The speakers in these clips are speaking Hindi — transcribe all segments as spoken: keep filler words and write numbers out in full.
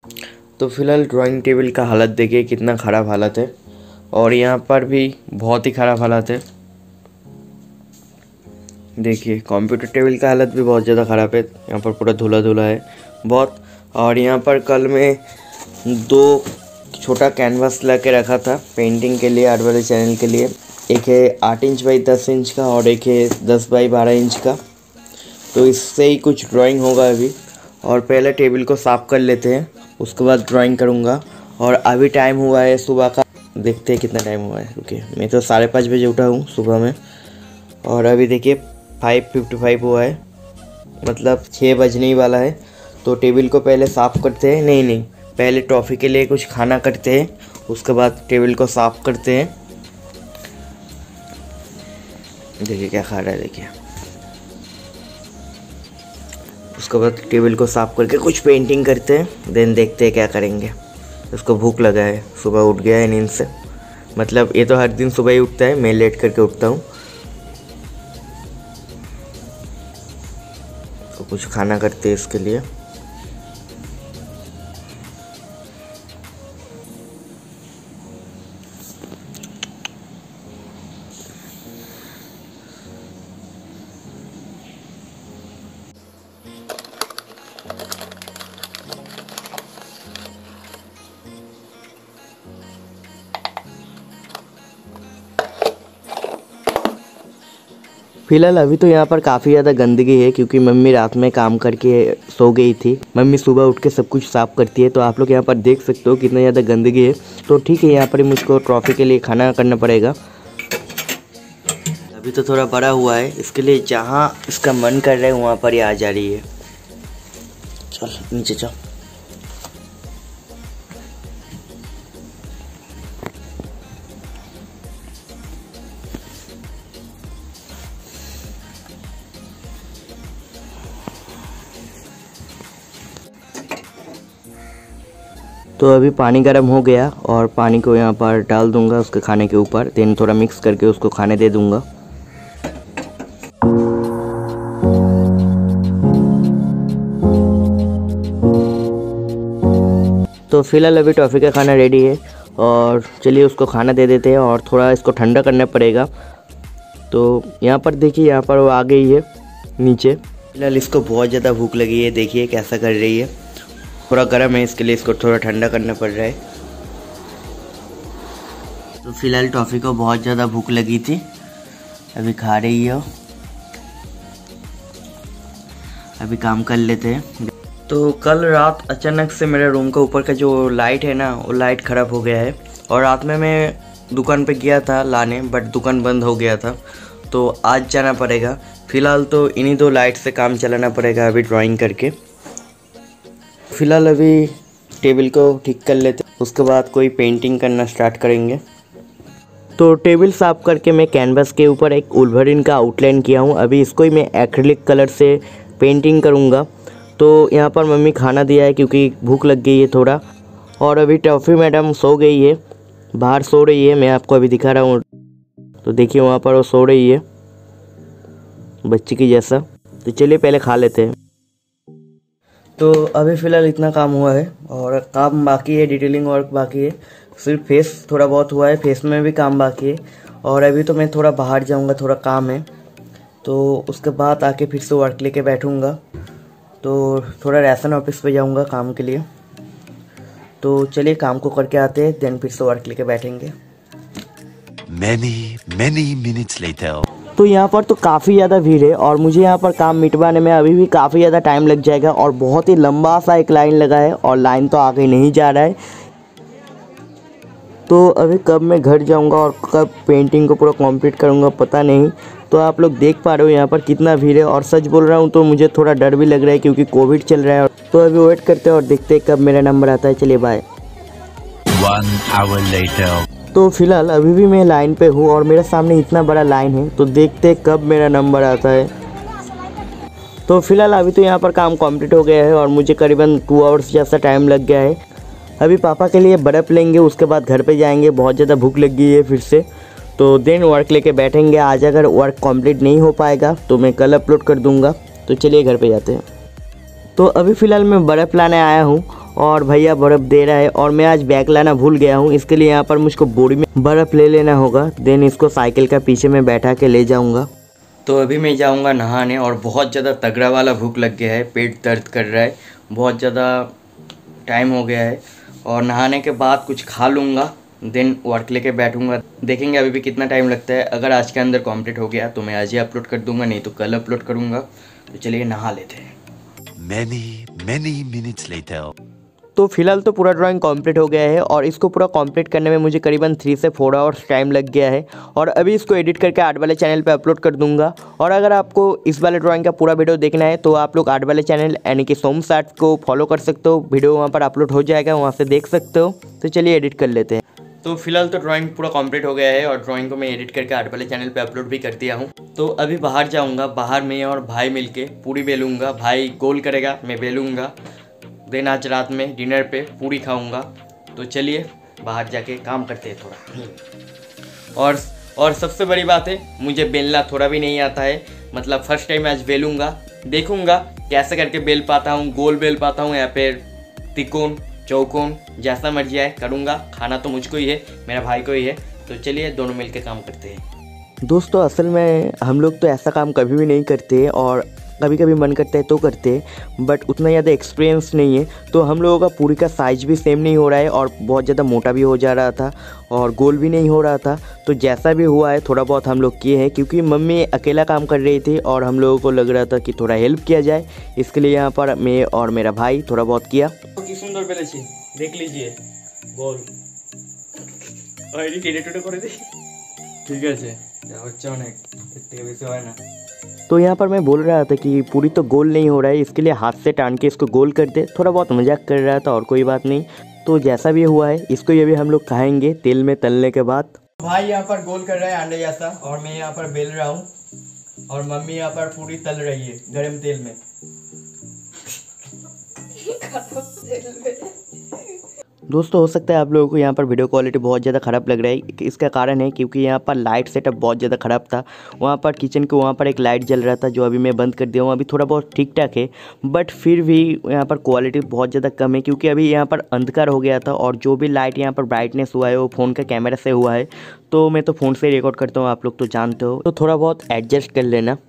तो फिलहाल ड्राइंग टेबल का हालत देखिए कितना ख़राब हालत है, और यहाँ पर भी बहुत ही ख़राब हालत है। देखिए कंप्यूटर टेबल का हालत भी बहुत ज़्यादा ख़राब है, यहाँ पर पूरा धुला धुला है बहुत। और यहाँ पर कल मैं दो छोटा कैनवास ला के रखा था पेंटिंग के लिए, आर्ट वाले चैनल के लिए। एक है आठ इंच बाई दस इंच का और एक है दस बाई बारह इंच का। तो इससे ही कुछ ड्राइंग होगा अभी। और पहले टेबल को साफ़ कर लेते हैं, उसके बाद ड्राइंग करूँगा। और अभी टाइम हुआ है सुबह का, देखते हैं कितना टाइम हुआ है। ओके, मैं तो साढ़े पाँच बजे उठा हूँ सुबह में, और अभी देखिए फाइव फिफ्टी फाइव हुआ है, मतलब छः बजने ही वाला है। तो टेबल को पहले साफ़ करते हैं, नहीं नहीं पहले टॉफ़ी के लिए कुछ खाना करते हैं, उसके बाद टेबल को साफ़ करते हैं। देखिए क्या खा रहा है, देखिए। उसके बाद टेबल को साफ़ करके कुछ पेंटिंग करते हैं, देन देखते हैं क्या करेंगे। उसको भूख लगा है, सुबह उठ गया है नींद से, मतलब ये तो हर दिन सुबह ही उठता है, मैं लेट करके उठता हूँ। तो कुछ खाना करते हैं इसके लिए। फिलहाल अभी तो यहाँ पर काफ़ी ज़्यादा गंदगी है, क्योंकि मम्मी रात में काम करके सो गई थी। मम्मी सुबह उठ के सब कुछ साफ़ करती है, तो आप लोग यहाँ पर देख सकते हो कितना ज़्यादा गंदगी है। तो ठीक है, यहाँ पर मुझको ट्रॉफी के लिए खाना करना पड़ेगा। अभी तो थोड़ा बड़ा हुआ है, इसके लिए जहाँ इसका मन कर रहा है वहाँ पर ही आ जा रही है। चल नीचे चल। तो अभी पानी गर्म हो गया और पानी को यहाँ पर डाल दूंगा उसके खाने के ऊपर, देन थोड़ा मिक्स करके उसको खाने दे दूंगा। तो फिलहाल अभी टॉफ़ी का खाना रेडी है, और चलिए उसको खाना दे देते हैं, और थोड़ा इसको ठंडा करना पड़ेगा। तो यहाँ पर देखिए, यहाँ पर वो आ गई है नीचे। फिलहाल इसको बहुत ज़्यादा भूख लगी है, देखिए कैसा कर रही है। थोड़ा गर्म है, इसके लिए इसको थोड़ा ठंडा करना पड़ रहा है। तो फिलहाल टॉफ़ी को बहुत ज़्यादा भूख लगी थी, अभी खा रही है। अभी काम कर लेते हैं। तो कल रात अचानक से मेरे रूम का ऊपर का जो लाइट है ना, वो लाइट ख़राब हो गया है। और रात में मैं दुकान पे गया था लाने, बट दुकान बंद हो गया था, तो आज जाना पड़ेगा। फ़िलहाल तो इन्हीं दो लाइट से काम चलाना पड़ेगा अभी ड्राइंग करके। फ़िलहाल अभी टेबल को ठीक कर लेते, उसके बाद कोई पेंटिंग करना स्टार्ट करेंगे। तो टेबल साफ़ करके मैं कैनवास के ऊपर एक वुल्वरीन का आउटलाइन किया हूँ। अभी इसको ही मैं एक्रिलिक कलर से पेंटिंग करूँगा। तो यहाँ पर मम्मी खाना दिया है, क्योंकि भूख लग गई है थोड़ा। और अभी टॉफ़ी मैडम सो गई है, बाहर सो रही है, मैं आपको अभी दिखा रहा हूँ। तो देखिए वहाँ पर वो सो रही है बच्ची की जैसा। तो चलिए पहले खा लेते हैं। तो अभी फ़िलहाल इतना काम हुआ है, और काम बाकी है, डिटेलिंग वर्क बाकी है। सिर्फ फेस थोड़ा बहुत हुआ है, फेस में भी काम बाकी है। और अभी तो मैं थोड़ा बाहर जाऊंगा, थोड़ा काम है, तो उसके बाद आके फिर से वर्क लेके बैठूंगा। तो थोड़ा राशन ऑफिस पे जाऊंगा काम के लिए। तो चलिए काम को करके आते हैं, देन फिर से वर्क लेके बैठेंगे। Many, many minutes later. तो यहाँ पर तो काफ़ी ज़्यादा भीड़ है, और मुझे यहाँ पर काम मिटवाने में अभी भी काफ़ी ज़्यादा टाइम लग जाएगा। और बहुत ही लंबा सा एक लाइन लगा है, और लाइन तो आगे नहीं जा रहा है। तो अभी कब मैं घर जाऊँगा और कब पेंटिंग को पूरा कंप्लीट करूँगा पता नहीं। तो आप लोग देख पा रहे हो यहाँ पर कितना भीड़ है, और सच बोल रहा हूँ तो मुझे थोड़ा डर भी लग रहा है, क्योंकि कोविड चल रहा है। तो अभी वेट करते हैं और देखते हैं कब मेरा नंबर आता है। चलिए बाय। One hour later. तो फिलहाल अभी भी मैं लाइन पे हूँ, और मेरे सामने इतना बड़ा लाइन है, तो देखते हैं कब मेरा नंबर आता है। तो फिलहाल अभी तो यहाँ पर काम कंप्लीट हो गया है, और मुझे करीबन टू आवर्स जैसा टाइम लग गया है। अभी पापा के लिए बर्फ़ लेंगे, उसके बाद घर पे जाएंगे। बहुत ज़्यादा भूख लग गई है फिर से, तो देन वर्क लेके बैठेंगे। आज अगर वर्क कंप्लीट नहीं हो पाएगा तो मैं कल अपलोड कर दूँगा। तो चलिए घर पे जाते हैं। तो अभी फ़िलहाल मैं बर्फ़ लाने आया हूँ, और भैया बर्फ़ दे रहा है और मैं आज बैग लाना भूल गया हूँ, इसके लिए यहाँ पर मुझको बोरी में बर्फ़ ले लेना होगा। देन इसको साइकिल का पीछे में बैठा के ले जाऊँगा। तो अभी मैं जाऊँगा नहाने और बहुत ज़्यादा तगड़ा वाला भूख लग गया है, पेट दर्द कर रहा है, बहुत ज़्यादा टाइम हो गया है। और नहाने के बाद कुछ खा लूँगा, देन वर्क लेके बैठूँगा। देखेंगे अभी भी कितना टाइम लगता है। अगर आज के अंदर कंप्लीट हो गया तो मैं आज ही अपलोड कर दूँगा, नहीं तो कल अपलोड करूँगा। तो चलिए नहा लेते हैं। Many, many minutes later. तो फिलहाल तो पूरा ड्राइंग कंप्लीट हो गया है और इसको पूरा कंप्लीट करने में मुझे करीबन थ्री से फोर आवर्स टाइम लग गया है। और अभी इसको एडिट करके आर्ट वाले चैनल पे अपलोड कर दूंगा। और अगर आपको इस वाले ड्राइंग का पूरा वीडियो देखना है तो आप लोग आर्ट वाले चैनल यानी कि सोम्स आर्ट को फॉलो कर सकते हो, वीडियो वहाँ पर अपलोड हो जाएगा, वहाँ से देख सकते हो। तो चलिए एडिट कर लेते हैं। तो फिलहाल तो ड्राइंग पूरा कंप्लीट हो गया है और ड्राइंग को मैं एडिट करके आर्ट वाले चैनल पे अपलोड भी कर दिया हूँ। तो अभी बाहर जाऊँगा, बाहर मैं और भाई मिलके पूरी बेलूँगा, भाई गोल करेगा, मैं बेलूँगा। देन आज रात में डिनर पे पूरी खाऊंगा। तो चलिए बाहर जाके काम करते हैं थोड़ा। और और सबसे बड़ी बात है, मुझे बेलना थोड़ा भी नहीं आता है। मतलब फर्स्ट टाइम आज बेलूँगा, देखूँगा कैसे करके बेल पाता हूँ, गोल बेल पाता हूँ या फिर तिकोन चौकोन, जैसा मर्जी आए करूँगा। खाना तो मुझको ही है, मेरा भाई को ही है। तो चलिए दोनों मिलके काम करते हैं। दोस्तों असल में हम लोग तो ऐसा काम कभी भी नहीं करते और कभी कभी मन करता है तो करते हैं, बट उतना ज़्यादा एक्सपीरियंस नहीं है। तो हम लोगों का पूरी का साइज भी सेम नहीं हो रहा है और बहुत ज़्यादा मोटा भी हो जा रहा था और गोल भी नहीं हो रहा था। तो जैसा भी हुआ है थोड़ा बहुत हम लोग किए हैं, क्योंकि मम्मी अकेला काम कर रही थी और हम लोगों को लग रहा था कि थोड़ा हेल्प किया जाए, इसके लिए यहाँ पर मैं और मेरा भाई थोड़ा बहुत किया। कि सुंदर बेले देख लीजिए गोल ठीक है बच्चा इतने वैसे है ना। तो यहाँ पर मैं बोल रहा था कि पूरी तो गोल नहीं हो रहा है, इसके लिए हाथ से टान के इसको गोल कर दे। थोड़ा बहुत मजाक कर रहा था और कोई बात नहीं। तो जैसा भी हुआ है इसको ये भी हम लोग खाएंगे तेल में तलने के बाद। भाई यहाँ पर गोल कर रहा है अंडे जैसा और मैं यहाँ पर बेल रहा हूँ और मम्मी यहाँ पर पूरी तल रही है गर्म तेल में। दोस्तों हो सकता है आप लोगों को यहाँ पर वीडियो क्वालिटी बहुत ज़्यादा ख़राब लग रहा है। इसका कारण है क्योंकि यहाँ पर लाइट सेटअप बहुत ज़्यादा ख़राब था। वहाँ पर किचन के वहाँ पर एक लाइट जल रहा था जो अभी मैं बंद कर दिया हूँ। अभी थोड़ा बहुत ठीक ठाक है, बट फिर भी यहाँ पर क्वालिटी बहुत ज़्यादा कम है क्योंकि अभी यहाँ पर अंधकार हो गया था और जो भी लाइट यहाँ पर ब्राइटनेस हुआ है वो फ़ोन का कैमरा से हुआ है। तो मैं तो फ़ोन से रिकॉर्ड करता हूँ, आप लोग तो जानते हो, तो थोड़ा बहुत एडजस्ट कर लेना।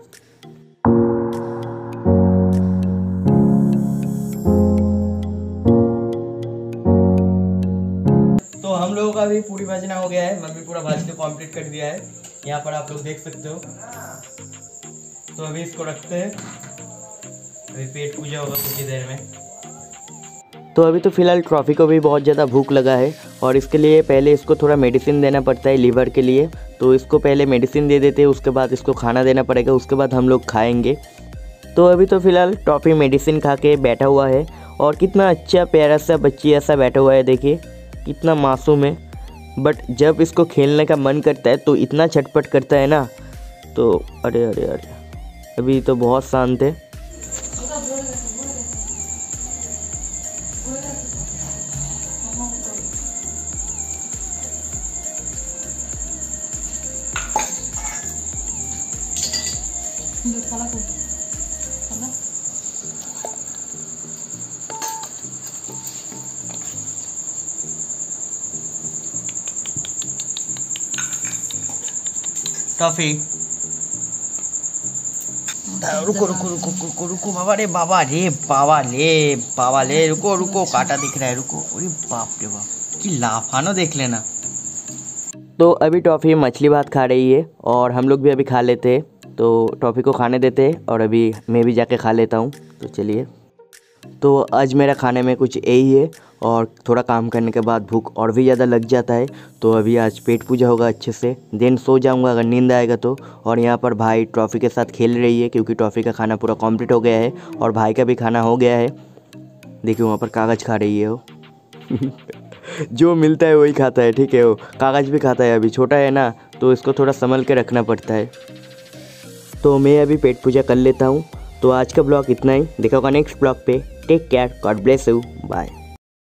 तो हम लोगों का भी पूरी भाजना हो गया है, मम्मी पूरा भाजी को कंप्लीट कर दिया है, यहाँ पर आप लोग देख सकते हो। तो अभी इसको रखते हैं, अभी पेट पूजा होगा कुछ ही देर में। तो अभी तो फिलहाल ट्रॉफी को भी बहुत ज़्यादा भूख लगा है और इसके लिए पहले इसको थोड़ा मेडिसिन देना पड़ता है लीवर के लिए। तो इसको पहले मेडिसिन दे देते हैं, उसके बाद इसको खाना देना पड़ेगा, उसके बाद हम लोग खाएंगे। तो अभी तो फिलहाल ट्रॉफी मेडिसिन खा के बैठा हुआ है और कितना अच्छा प्यारा सा बच्ची ऐसा बैठा हुआ है, देखिए कितना मासूम है। बट जब इसको खेलने का मन करता है तो इतना छटपट करता है ना। तो अरे अरे अरे अभी तो बहुत शांत है। टॉफी रुको रुको रुको रुको रुको बाबा रे बाबा रे बाबा ले बाबा ले रुको रुको कांटा दिख रहा है, रुको। अरे बाप रे बाप कि लाफानो देख लेना। तो अभी टॉफी मछली भात खा रही है और हम लोग भी अभी खा लेते हैं। तो टॉफी को खाने देते हैं और अभी मैं भी जाके खा लेता हूँ। तो चलिए, तो आज मेरा खाने में कुछ यही है और थोड़ा काम करने के बाद भूख और भी ज़्यादा लग जाता है। तो अभी आज पेट पूजा होगा अच्छे से, देन सो जाऊंगा अगर नींद आएगा तो। और यहाँ पर भाई ट्रॉफी के साथ खेल रही है क्योंकि ट्रॉफी का खाना पूरा कंप्लीट हो गया है और भाई का भी खाना हो गया है। देखिए वहाँ पर कागज़ खा रही है वो जो मिलता है वही खाता है, ठीक है। वो कागज़ भी खाता है, अभी छोटा है ना तो इसको थोड़ा संभल के रखना पड़ता है। तो मैं अभी पेट पूजा कर लेता हूँ। तो आज का ब्लॉग इतना ही, देखा होगा नेक्स्ट ब्लॉग पे। Take care, God bless you, bye.